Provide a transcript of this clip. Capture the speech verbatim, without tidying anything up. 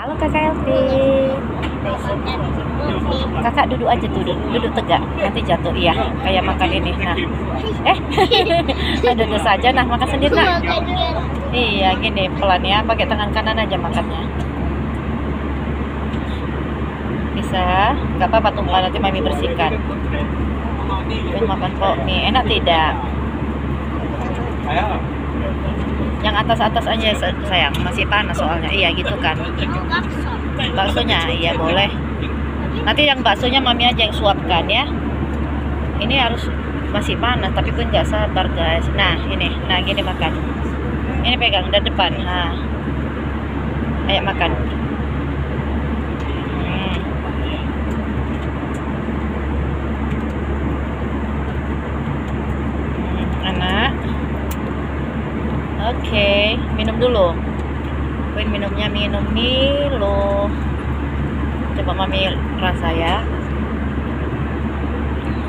Halo Kakak Elvi. Kakak duduk aja tuh, duduk, duduk tegak. Nanti jatuh, iya. Kayak makan ini. Nah, eh, duduk saja. Nah, makan sendiri nak. Iya, gini pelan ya. Pakai tangan kanan aja makannya. Bisa? Gak apa-apa tumpah, nanti mami bersihkan. Ini makan kok mie. Enak tidak? Yang atas-atas aja sayang, masih panas soalnya. Iya gitu kan. Baksonya, iya boleh. Nanti yang baksonya mami aja yang suapkan ya. Ini harus masih panas, tapi pun nggak sabar guys. Nah ini, nah gini makan. Ini pegang dari depan. Nah, ayo makan. Hmm. Hmm, anak. Oke, okay. Minum dulu. Queen minumnya minum Milo. Coba mami rasa ya.